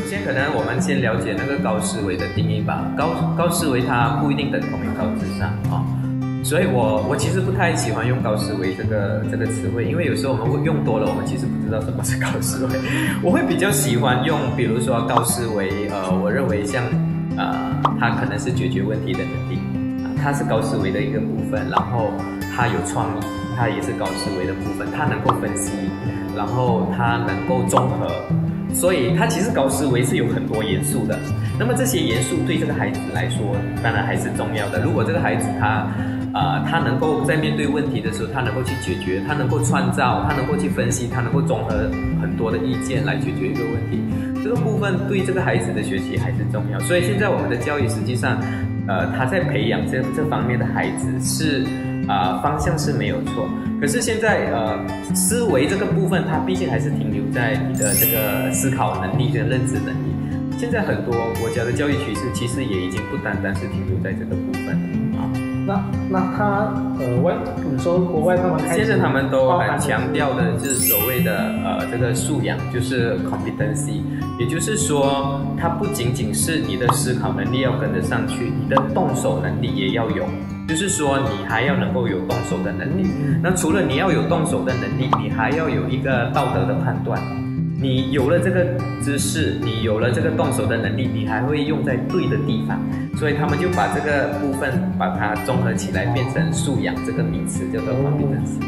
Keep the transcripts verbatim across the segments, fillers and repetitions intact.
先可能我们先了解那个高思维的定义吧。高高思维它不一定等同于高智商啊、哦，所以我我其实不太喜欢用高思维这个这个词汇，因为有时候我们会用多了，我们其实不知道什么是高思维。我会比较喜欢用，比如说高思维，呃，我认为像呃，它可能是解决问题的能力，啊、它是高思维的一个部分，然后它有创意，它也是高思维的部分，它能够分析，然后它能够综合。所以它其实高思维是有很多元素的，那么这些元素对这个孩子来说，当然还是重要的。如果这个孩子他，呃，他能够在面对问题的时候，他能够去解决，他能够创造，他能够去分析，他能够综合很多的意见来解决一个问题，这个部分对这个孩子的学习还是重要。所以现在我们的教育实际上，呃，他在培养这这方面的孩子是。啊、呃，方向是没有错，可是现在呃，思维这个部分，它毕竟还是停留在你的这个思考能力跟认知能力。现在很多国家的教育趋势，其实也已经不单单是停留在这个部分啊。 那那他呃外，你说国外他们现在他们都很强调的就是所谓的呃这个素养，就是 competency， 也就是说，它不仅仅是你的思考能力要跟得上去，你的动手能力也要有。就是说，你还要能够有动手的能力。那除了你要有动手的能力，你还要有一个道德的判断。你有了这个知识，你有了这个动手的能力，你还会用在对的地方。所以他们就把这个部分把它综合起来，变成素养这个名词，叫做 competence。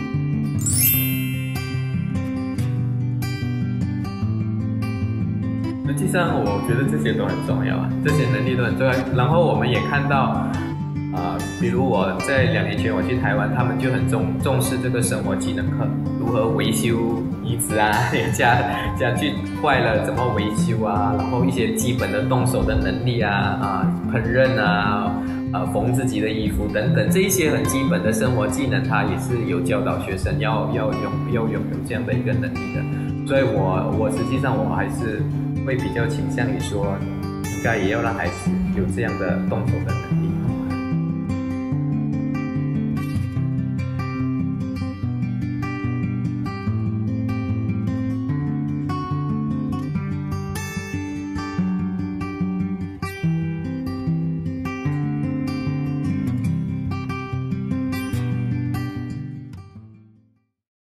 实际上，我觉得这些都很重要啊，这些能力都很重要。然后我们也看到。呃，比如我在两年前我去台湾，他们就很重重视这个生活技能课，如何维修椅子啊，家家具坏了怎么维修啊，然后一些基本的动手的能力啊，啊烹饪啊，呃缝自己的衣服等等，这一些很基本的生活技能，他也是有教导学生要要拥要拥有这样的一个能力的。所以我我实际上我还是会比较倾向于说，应该也要让孩子有这样的动手的能力。